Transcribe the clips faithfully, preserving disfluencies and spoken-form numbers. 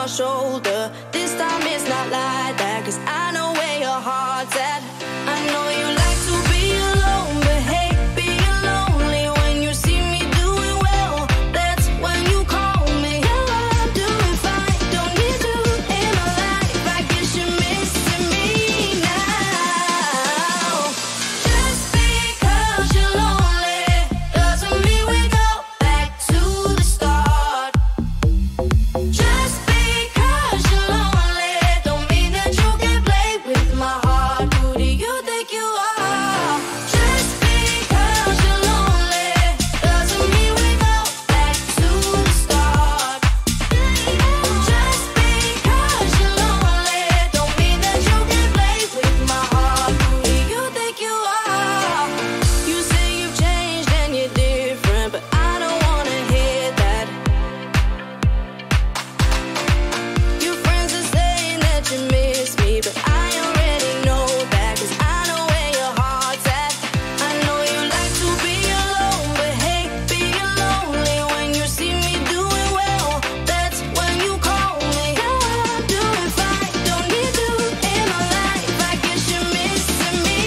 shoulder. This time it's not like that, 'cause I know where your heart's at. I know you like to be alone, but hey, being lonely when you see me doing well, that's when you call me. Yeah, I'm doing fine, don't need you in my life. I guess you're missing me now. Just because you're lonely doesn't mean we go back to the start. Just because you're lonely don't mean that you can play with my heart. Who do you think you are? Just because you're lonely doesn't mean we go back to the start. Just because you're lonely don't mean that you can play with my heart. Who do you think you are? You say you've changed and you're different, but I don't wanna hear that. Your friends are saying that you miss me, but I already know that, 'cause I know where your heart's at. I know you like to be alone, but hey, being lonely when you see me doing well, that's when you call me. Yeah, I'm doing fine, don't need you in my life. I guess you're missing me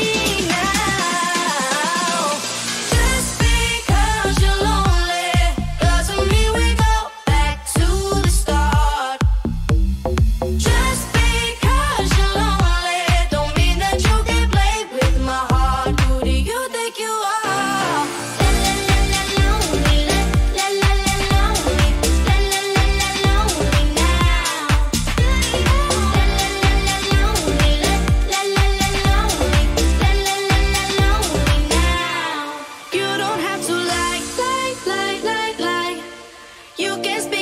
now. Just because you're lonely doesn't mean we go back to the start. Just because you're lonely don't mean that you can play with my heart. Who do you think you are? La la la la lonely, la la la la lonely, la la la la lonely now. La la la la lonely, la la la la lonely, la la la la lonely now. You don't have to like, like, like, like, like. You can speak